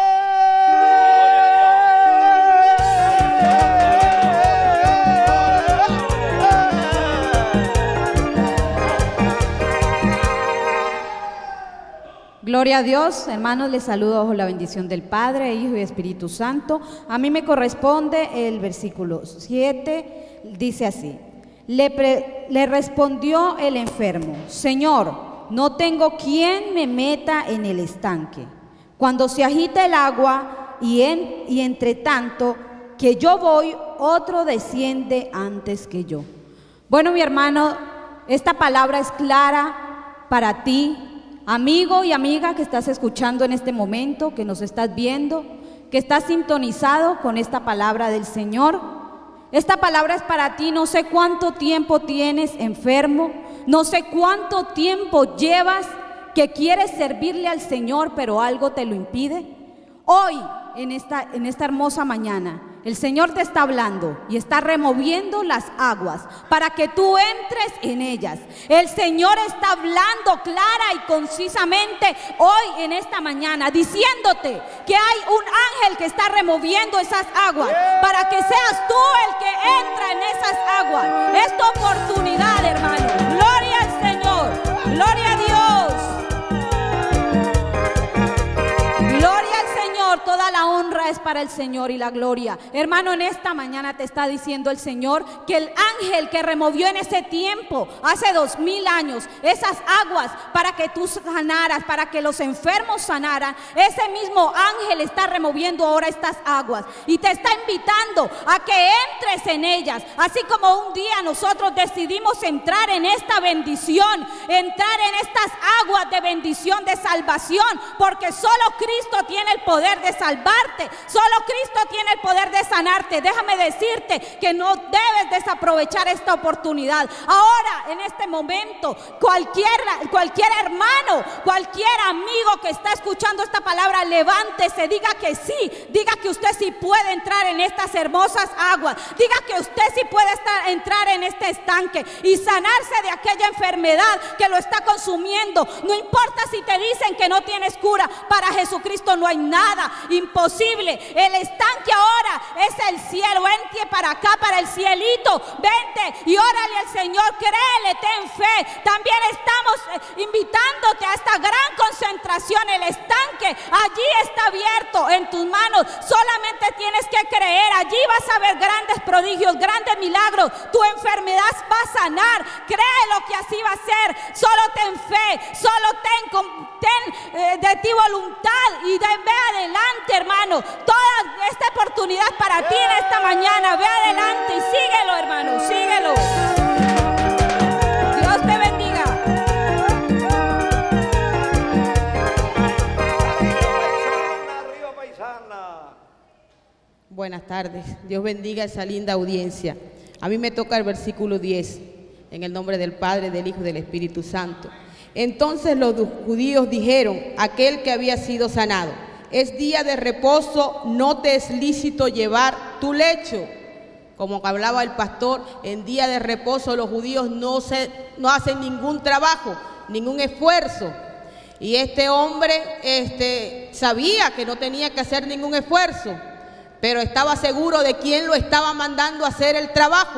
Gloria a Dios, hermanos, les saludo bajo la bendición del Padre, Hijo y Espíritu Santo. A mí me corresponde el versículo siete, dice así: le, pre, le respondió el enfermo: Señor, no tengo quien me meta en el estanque cuando se agita el agua, y, en, y entre tanto que yo voy, otro desciende antes que yo. Bueno, mi hermano, esta palabra es clara para ti, amigo y amiga que estás escuchando en este momento, que nos estás viendo, que estás sintonizado con esta palabra del Señor. Esta palabra es para ti. No sé cuánto tiempo tienes enfermo, no sé cuánto tiempo llevas que quieres servirle al Señor, pero algo te lo impide. Hoy, en esta, en esta hermosa mañana, El Señor te está hablando y está removiendo las aguas para que tú entres en ellas. El Señor está hablando clara y concisamente hoy en esta mañana, diciéndote que hay un ángel que está removiendo esas aguas para que seas tú el que entra en esas aguas. Es tu oportunidad, hermano. Gloria al Señor. Gloria a Dios. Gloria al Señor. Toda la honra es para el Señor y la gloria. Hermano, en esta mañana te está diciendo el Señor que el ángel que removió en ese tiempo, hace dos mil años, esas aguas para que tú sanaras, para que los enfermos sanaran, ese mismo ángel está removiendo ahora estas aguas y te está invitando a que entres en ellas. Así como un día nosotros decidimos entrar en esta bendición, entrar en estas aguas de bendición, de salvación, porque solo Cristo tiene el poder de salvarte, solo Cristo tiene el poder de sanarte. Déjame decirte que no debes desaprovechar esta oportunidad. Ahora, en este momento, cualquier, cualquier hermano, cualquier amigo que está escuchando esta palabra, levántese, diga que sí, diga que usted sí puede entrar en estas hermosas aguas, diga que usted sí puede estar, entrar en este estanque y sanarse de aquella enfermedad que lo está consumiendo. No importa si te dicen que no tienes cura, para Jesucristo no hay nada imposible. El estanque ahora es el cielo. Vente para acá, para el cielito, vente y órale al Señor, créele, ten fe. También estamos eh, invitándote a esta gran concentración. El estanque allí está abierto en tus manos, solamente tienes que creer. Allí vas a ver grandes prodigios, grandes milagros. Tu enfermedad va a sanar, créelo que así va a ser. Solo ten fe, solo ten, ten eh, de ti voluntad y de, ve adelante, hermano. Toda esta oportunidad para ti en esta mañana. Ve adelante y síguelo, hermano, síguelo. Dios te bendiga. Buenas tardes. Dios bendiga esa linda audiencia. A mí me toca el versículo diez. En el nombre del Padre, del Hijo y del Espíritu Santo. Entonces los judíos dijeron a aquel que había sido sanado: es día de reposo, no te es lícito llevar tu lecho. Como hablaba el pastor, en día de reposo los judíos no, se, no hacen ningún trabajo, ningún esfuerzo. Y este hombre este, sabía que no tenía que hacer ningún esfuerzo, pero estaba seguro de quién lo estaba mandando a hacer el trabajo.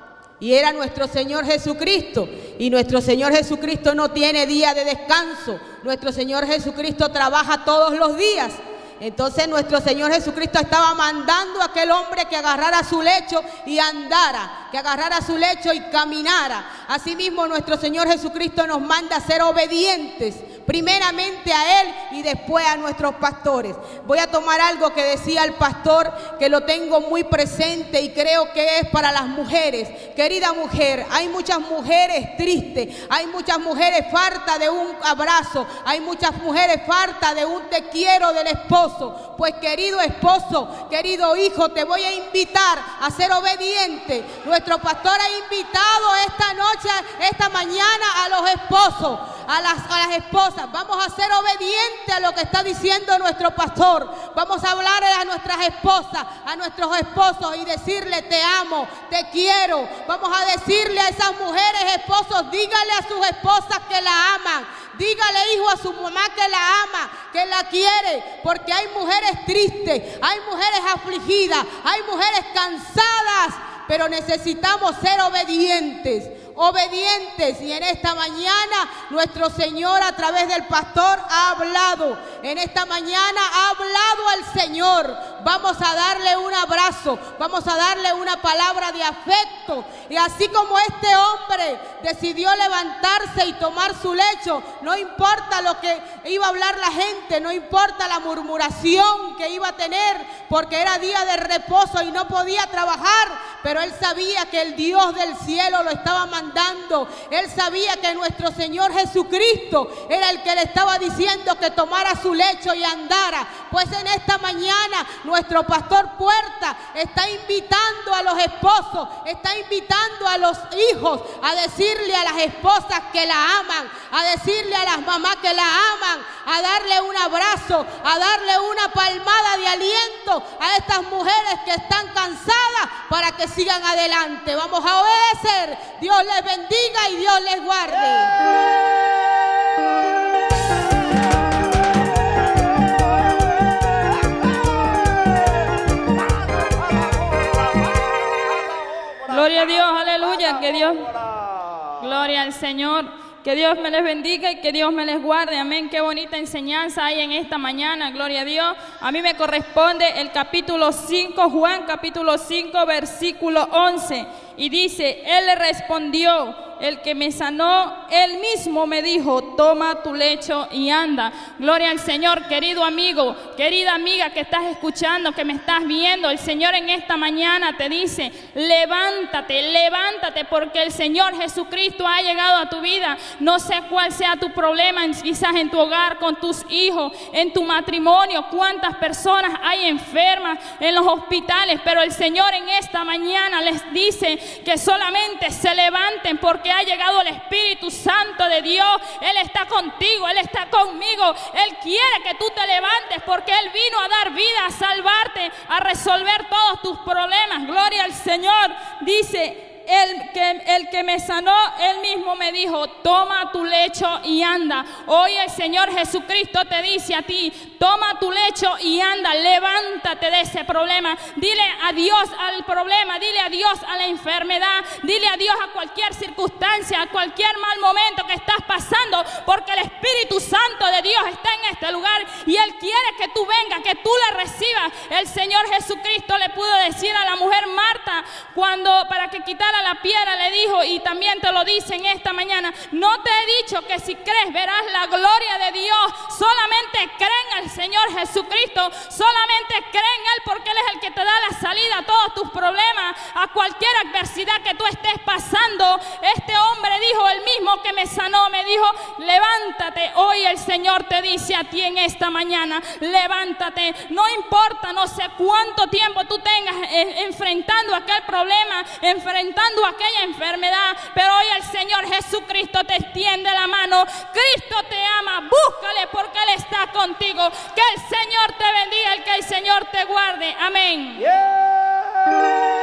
Y era nuestro Señor Jesucristo. Y nuestro Señor Jesucristo no tiene día de descanso. Nuestro Señor Jesucristo trabaja todos los días. Entonces nuestro Señor Jesucristo estaba mandando a aquel hombre que agarrara su lecho y andara, que agarrara su lecho y caminara. Asimismo nuestro Señor Jesucristo nos manda a ser obedientes, primeramente a Él y después a nuestros pastores. Voy a tomar algo que decía el pastor, que lo tengo muy presente y creo que es para las mujeres. Querida mujer, hay muchas mujeres tristes, hay muchas mujeres fartas de un abrazo, hay muchas mujeres fartas de un te quiero del esposo. Pues querido esposo, querido hijo, te voy a invitar a ser obediente. Nuestro pastor ha invitado esta noche, esta mañana a los esposos, a las, a las esposas. Vamos a ser obedientes a lo que está diciendo nuestro pastor. Vamos a hablar a nuestras esposas, a nuestros esposos y decirle te amo, te quiero. Vamos a decirle a esas mujeres, esposos, dígale a sus esposas que la aman. Dígale, hijo, a su mamá que la ama, que la quiere, porque hay mujeres tristes, hay mujeres afligidas, hay mujeres cansadas, pero necesitamos ser obedientes. Obedientes, y en esta mañana nuestro Señor a través del pastor ha hablado. En esta mañana ha hablado al Señor. Vamos a darle un abrazo, vamos a darle una palabra de afecto. Y así como este hombre decidió levantarse y tomar su lecho, no importa lo que iba a hablar la gente, no importa la murmuración que iba a tener, porque era día de reposo y no podía trabajar, pero él sabía que el Dios del cielo lo estaba mandando mandando. Él sabía que nuestro Señor Jesucristo era el que le estaba diciendo que tomara su lecho y andara. Pues en esta mañana nuestro pastor Puerta está invitando a los esposos, está invitando a los hijos a decirle a las esposas que la aman, a decirle a las mamás que la aman, a darle un abrazo, a darle una palmada de aliento a estas mujeres que están cansadas para que sigan adelante. Vamos a obedecer. Dios les bendiga y Dios les guarde. Gloria a Dios, aleluya, que Dios, gloria al Señor, que Dios me les bendiga y que Dios me les guarde, amén. Qué bonita enseñanza hay en esta mañana, gloria a Dios. A mí me corresponde el capítulo cinco, Juan capítulo cinco, versículo once, y dice, Él le respondió, el que me sanó, Él mismo me dijo, toma tu lecho y anda. Gloria al Señor, querido amigo, querida amiga que estás escuchando, que me estás viendo. El Señor en esta mañana te dice, levántate, levántate, porque el Señor Jesucristo ha llegado a tu vida. No sé cuál sea tu problema, quizás en tu hogar, con tus hijos, en tu matrimonio, cuántas personas hay enfermas en los hospitales, pero el Señor en esta mañana les dice que solamente se levanten porque ha llegado el Espíritu Santo de Dios. Él está contigo, Él está conmigo. Él quiere que tú te levantes porque Él vino a dar vida, a salvarte, a resolver todos tus problemas. Gloria al Señor. Dice, El que, el que me sanó, Él mismo me dijo, toma tu lecho y anda. Hoy el Señor Jesucristo te dice a ti, toma tu lecho y anda, levántate de ese problema. Dile adiós al problema, dile adiós a la enfermedad, dile adiós a cualquier circunstancia, a cualquier mal momento que estás pasando, porque el Espíritu Santo de Dios está en este lugar y Él quiere que tú vengas, que tú le recibas. El Señor Jesucristo le pudo decir a la mujer Marta, cuando para que quitara la piedra, le dijo, y también te lo dice en esta mañana, no te he dicho que si crees verás la gloria de Dios. Solamente cree en el Señor Jesucristo, solamente cree en Él, porque Él es el que te da la salida a todos tus problemas, a cualquier adversidad que tú estés pasando. Este hombre dijo, el mismo que me sanó, me dijo, levántate. Hoy el Señor te dice a ti en esta mañana, levántate. No importa, no sé cuánto tiempo tú tengas eh, enfrentando aquel problema, enfrentando aquella enfermedad, pero hoy el Señor Jesucristo te extiende la mano. Cristo te ama, búscale porque Él está contigo. Que el Señor te bendiga y que el Señor te guarde. Amén. Yeah.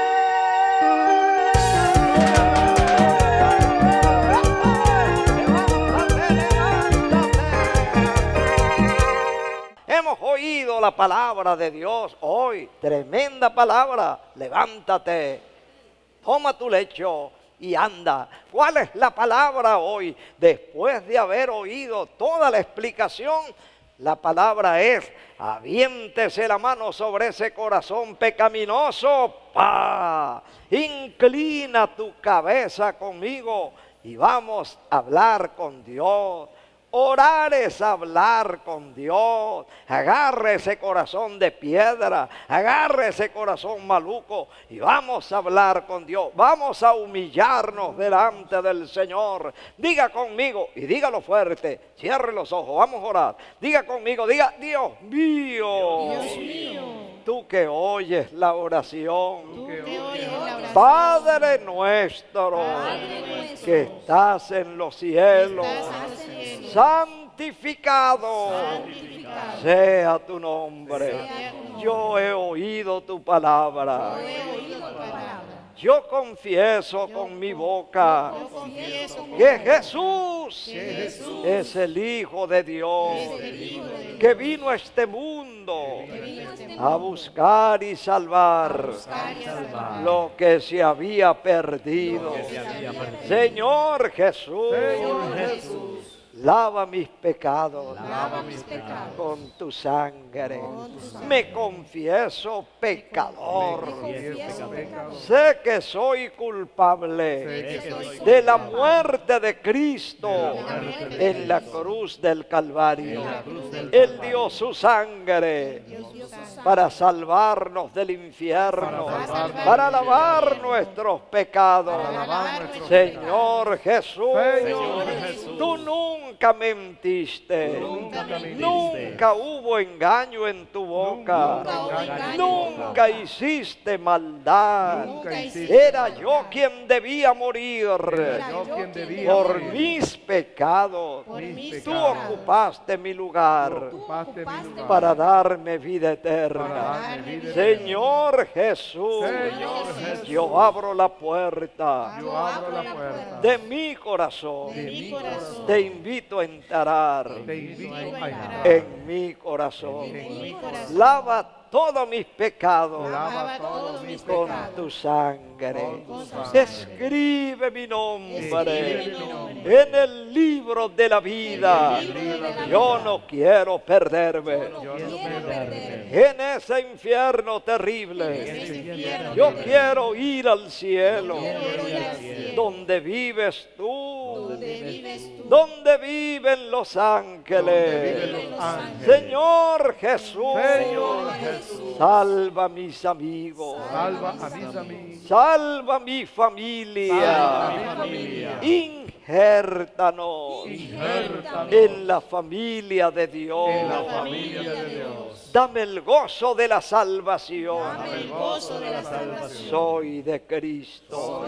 Hemos oído la palabra de Dios hoy, tremenda palabra. Levántate, toma tu lecho y anda. ¿Cuál es la palabra hoy? Después de haber oído toda la explicación, la palabra es, aviéntese la mano sobre ese corazón pecaminoso. ¡Pah! Inclina tu cabeza conmigo y vamos a hablar con Dios. Orar es hablar con Dios. Agarre ese corazón de piedra, agarre ese corazón maluco y vamos a hablar con Dios. Vamos a humillarnos delante del Señor. Diga conmigo y dígalo fuerte. Cierre los ojos, vamos a orar. Diga conmigo, diga, Dios mío. Dios mío. Tú que oyes la oración. Tú que oyes la oración. Padre nuestro, Padre nuestro, que estás en los cielos. estás en los cielos. Santificado, Santificado sea tu nombre. sea tu nombre. Yo he oído tu palabra. Yo he oído tu palabra. Yo confieso con mi boca Yo confieso con que mi Jesús que Jesús es el Hijo de Dios, es el Hijo de Dios, que vino a este mundo que vino a este a mundo buscar y salvar a buscar y a salvar lo que se había perdido. que se había perdido. Señor Jesús, Señor Jesús, lava mis pecados lava mis pecados con tu sangre. con tu sangre. Me confieso pecador. Confieso pecado. Sé que soy culpable de la muerte de Cristo en la cruz del Calvario. Él dio su sangre para salvarnos del infierno, para lavar nuestros pecados. Señor Jesús, tú nunca mentiste, nunca hubo engaño en tu boca, nunca hiciste maldad. Era yo quien debía morir por mis pecados. Tú ocupaste mi lugar para darme vida eterna. Señor Jesús, yo abro la puerta de mi corazón. Te invito a entrar en mi corazón. Lava todos mis pecados con tu sangre. Escribe mi nombre en el libro de la vida. Yo no quiero perderme en ese infierno terrible. Yo quiero ir al cielo, donde vives tú, donde viven los ángeles. Señor Jesús, salva a mis amigos, Salva a mis amigos. salva a mi familia, Salva a mi familia. Injértanos Injértanos en la familia de Dios. en la familia de Dios. Dame el gozo de la salvación. El gozo de la salvación. Soy de Cristo.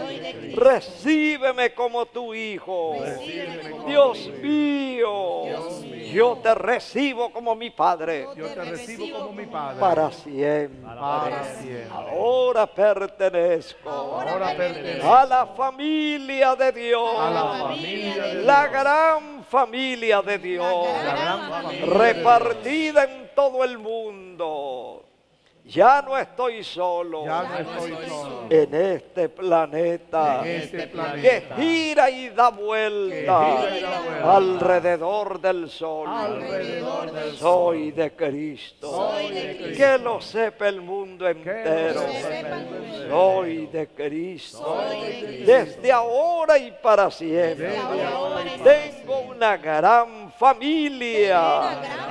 Recíbeme como tu hijo. Dios mío, yo te recibo como mi Padre. Yo te recibo como mi Padre. Para siempre. Para siempre. Ahora pertenezco Ahora pertenezco a la familia de Dios. a la familia de Dios. La gran familia de Dios. La gran familia de Repartida en todo el mundo. Ya no estoy solo Ya no estoy solo en este planeta, en este planeta que gira y da vuelta, Que gira y da vuelta alrededor del sol. alrededor del Soy de Cristo. Soy de Cristo. Que lo sepa el mundo Que entero. lo sepa el mundo entero. Soy de Cristo. Soy de Cristo. Desde ahora y para siempre. Desde ahora y para Tengo una gran familia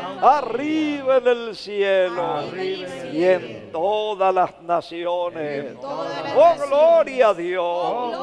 arriba en el cielo Arriba en el y en todas las naciones. Oh, gloria a Dios.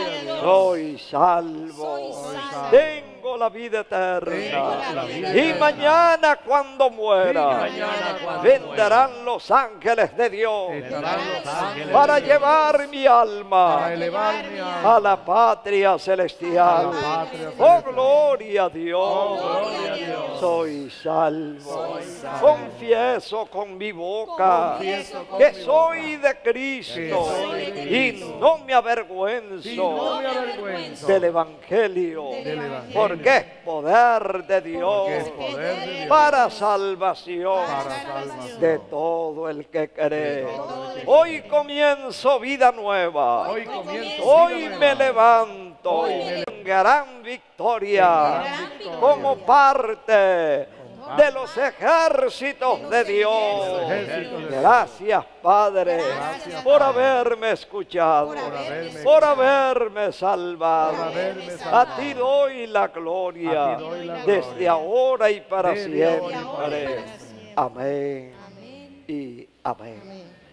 Soy salvo. Tengo la vida eterna. Y mañana cuando muera, vendrán los ángeles de Dios Estarán los ángeles para de Dios llevar mi para alma elevar mi alma a la patria celestial. A la patria Oh, celestial. gloria a Dios. gloria a Dios. Soy salvo. Soy salvo. Confieso con mi boca Confieso con que mi soy de Cristo Que soy de Cristo. y no me avergüenzo Y no me avergüenzo del Evangelio, del Evangelio. porque es poder de Dios Porque es poder de Dios para salvación para salvación de todo el que cree. De todo el que Hoy comienzo vida nueva. Hoy comienzo Hoy vida nueva. me levanto Hoy me en gran victoria En gran victoria. como parte de los ejércitos de Dios. ejércitos de Dios. Gracias, Padre, Gracias, por Padre. haberme escuchado, Por haberme por escuchado. haberme salvado. Por haberme A salvado. ti doy la gloria, A ti doy la desde gloria. ahora y para Desde ahora y para siempre. siempre. Amén y amén.